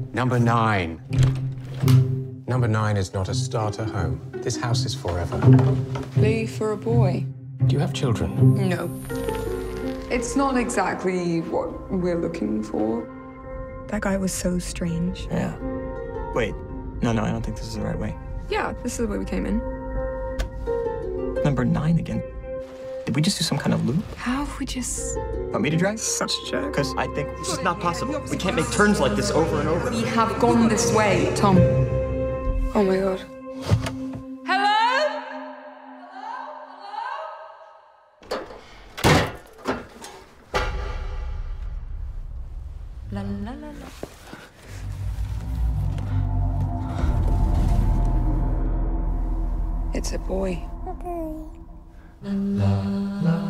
Number 9. Number 9 is not a starter home. This house is forever. Blue for a boy. Do you have children? No. It's not exactly what we're looking for. That guy was so strange. Yeah. Wait. No, I don't think this is the right way. Yeah, this is the way we came in. Number 9 again. Did we just do some kind of loop? How have we just... Want me to drive? Such a jerk. Because I think this is not possible. We can't make turns like this over and over. We have gone this way, Tom. Oh my god. Hello? La la la la. It's a boy. La, la.